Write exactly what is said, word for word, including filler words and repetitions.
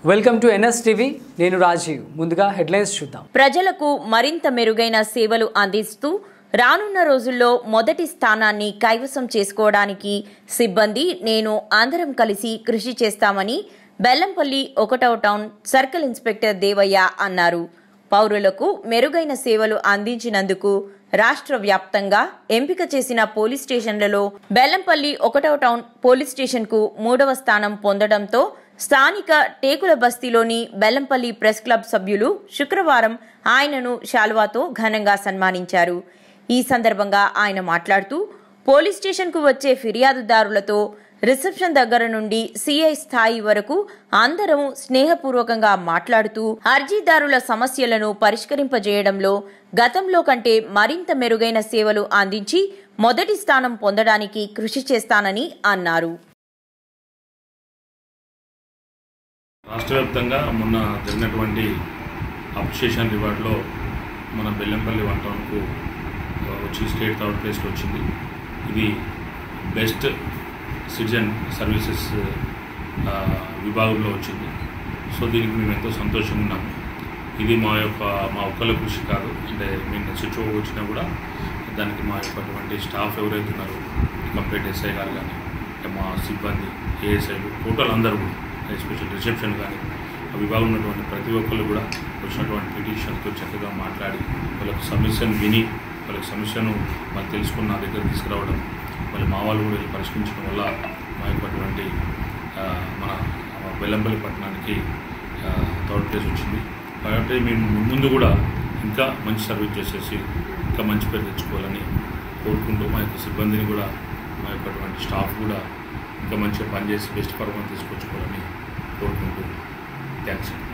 Welcome to NS TV. నేను రాజీవ్. ముందుగా headlines చూద్దాం. ప్రజలకు మరింత మెరుగైన సేవలు అందిస్తూ రానున్న రోజుల్లో మొదటి స్థానాన్ని కైవసం చేసుకోవడానికి సిబ్బంది నేను అందరం కలిసి కృషి చేస్తామని బెల్లంపల్లి ఒకటవ టౌన్ సర్కిల్ ఇన్స్పెక్టర్ దేవయ్య అన్నారు. పౌరులకు మెరుగైన సేవలు అందించినందుకు రాష్ట్ర వ్యాప్తంగా ఎంపిక చేసిన పోలీస్ స్టేషన్లలో బెల్లంపల్లి ఒకటవ టౌన్ పోలీస్ స్టేషన్ కు మూడవ స్థానం పొందడంతో స్థానిక టేకుల బస్తీలోని బెల్లంపల్లి ప్రెస్ క్లబ్ సభ్యులు శుక్రవారం ఆయనను శాలువాతో ఘనంగా సన్మానించారు. ఈ సందర్భంగా ఆయన మాట్లాడుతూ పోలీస్ స్టేషన్ కు వచ్చే ఫిర్యాదుదారులతో రిసెప్షన్ దగ్గర నుండి సిఐ స్థాయి వరకు అందరం స్నేహపూర్వకంగా మాట్లాడుతూ అర్జీదారుల సమస్యలను పరిష్కరింపజేయడంలో గతంలో కంటే మరింత మెరుగైన సేవలు అందించి మొదటి స్థానం పొందడానికి కృషి చేస్తానని అన్నారు. రాష్ట్ర వ్యాప్తంగా మొన్న జరిగినటువంటి అప్రిషియేషన్ రివార్డులో మన బెల్లంపల్లి వన్ టౌన్కు వచ్చి స్టేట్ థర్డ్ ప్లేస్లో వచ్చింది. ఇది బెస్ట్ సిటిజన్ సర్వీసెస్ విభాగంలో వచ్చింది. సో దీనికి మేము ఎంతో సంతోషంగా ఉన్నాము. ఇది మా యొక్క మా ఒక్కళ్ళ కృషి కాదు. అంటే మేము సిచ్యువో వచ్చినా కూడా దానికి మా యొక్క అటువంటి స్టాఫ్ ఎవరైతే ఉన్నారో కంప్లీట్ ఎస్ఐ గారు కానీ మా సిబ్బంది ఏఎస్ఐలు టోటల్ అందరూ కూడా ఎస్పెషల్ రిసెప్షన్ కానీ ఆ విభాగంలో ఉన్నటువంటి ప్రతి ఒక్కళ్ళు కూడా వచ్చినటువంటి పిటిషన్తో చక్కగా మాట్లాడి వాళ్ళకు సమస్యను విని వాళ్ళకి సమస్యను వాళ్ళు తెలుసుకుని నా దగ్గర తీసుకురావడం, మళ్ళీ మా వాళ్ళు కూడా పరిష్కరించడం వల్ల మా యొక్క మన బెల్లంపల్లి పట్టణానికి థర్డ్ ప్లేస్ వచ్చింది. కాబట్టి మేము ముందు కూడా ఇంకా మంచి సర్వీస్ చేసేసి ఇంకా మంచి పేరు తెచ్చుకోవాలని కోరుకుంటూ మా యొక్క సిబ్బందిని కూడా మా యొక్క స్టాఫ్ కూడా ఇంకా మంచిగా పనిచేసి బెస్ట్ పర్ఫార్మెన్స్ తీసుకొచ్చుకోవాలని కోరుకుంటూ థ్యాంక్స్.